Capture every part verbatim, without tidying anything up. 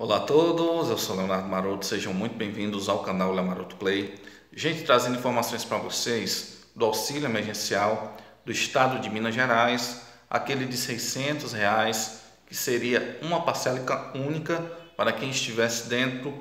Olá a todos, eu sou Leonardo Maroto, sejam muito bem-vindos ao canal Léo Maroto Play. Gente, trazendo informações para vocês do auxílio emergencial do estado de Minas Gerais, aquele de seiscentos reais, que seria uma parcela única para quem estivesse dentro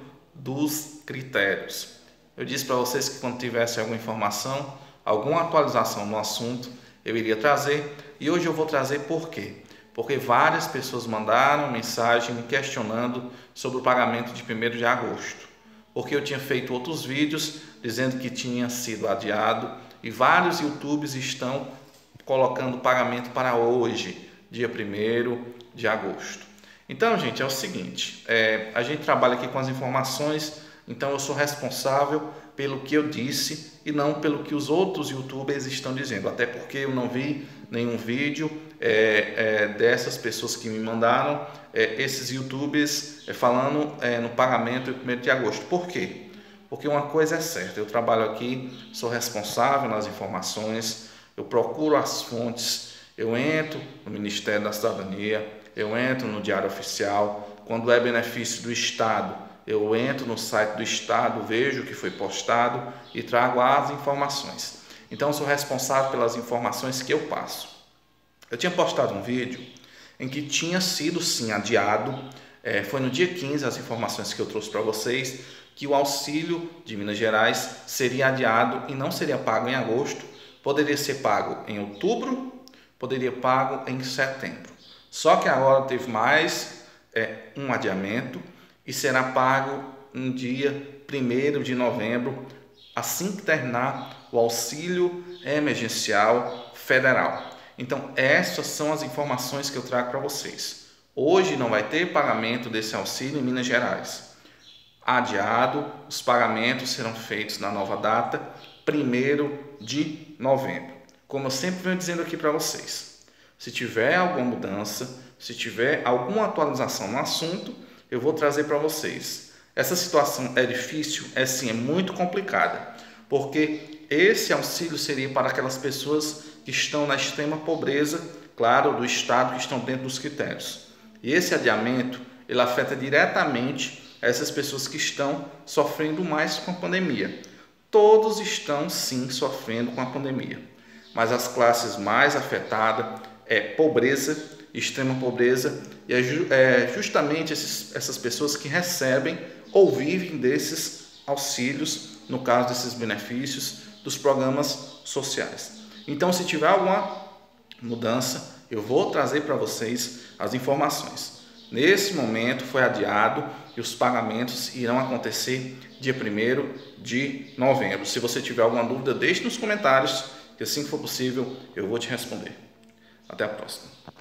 dos critérios. Eu disse para vocês que quando tivesse alguma informação, alguma atualização no assunto, eu iria trazer, e hoje eu vou trazer por quê? Porque várias pessoas mandaram mensagem me questionando sobre o pagamento de primeiro de agosto, porque eu tinha feito outros vídeos dizendo que tinha sido adiado e vários YouTubers estão colocando o pagamento para hoje, dia primeiro de agosto. Então, gente, é o seguinte, é, a gente trabalha aqui com as informações, então eu sou responsável pelo que eu disse e não pelo que os outros YouTubers estão dizendo, até porque eu não vi nenhum vídeo é, é, dessas pessoas que me mandaram, é, esses YouTubers é, falando é, no pagamento do primeiro de agosto. Por quê? Porque uma coisa é certa, eu trabalho aqui, sou responsável nas informações, eu procuro as fontes, eu entro no Ministério da Cidadania, eu entro no Diário Oficial, quando é benefício do Estado, eu entro no site do Estado, vejo o que foi postado e trago as informações. Então, eu sou responsável pelas informações que eu passo. Eu tinha postado um vídeo em que tinha sido, sim, adiado, é, foi no dia quinze, as informações que eu trouxe para vocês, que o auxílio de Minas Gerais seria adiado e não seria pago em agosto, poderia ser pago em outubro, poderia ser pago em setembro. Só que agora teve mais é, um adiamento, e será pago no dia primeiro de novembro, assim que terminar o auxílio emergencial federal. Então, essas são as informações que eu trago para vocês. Hoje não vai ter pagamento desse auxílio em Minas Gerais. Adiado, os pagamentos serão feitos na nova data, primeiro de novembro. Como eu sempre venho dizendo aqui para vocês, se tiver alguma mudança, se tiver alguma atualização no assunto, eu vou trazer para vocês. Essa situação é difícil? É sim, é muito complicada, porque esse auxílio seria para aquelas pessoas que estão na extrema pobreza, claro, do estado, que estão dentro dos critérios. E esse adiamento, ele afeta diretamente essas pessoas que estão sofrendo mais com a pandemia. Todos estão sim sofrendo com a pandemia, mas as classes mais afetadas é pobreza, extrema pobreza, e é justamente esses, essas pessoas que recebem ou vivem desses auxílios, no caso desses benefícios dos programas sociais. Então, se tiver alguma mudança, eu vou trazer para vocês as informações. Nesse momento foi adiado e os pagamentos irão acontecer dia primeiro de novembro. Se você tiver alguma dúvida, deixe nos comentários, que assim que for possível eu vou te responder. Até a próxima.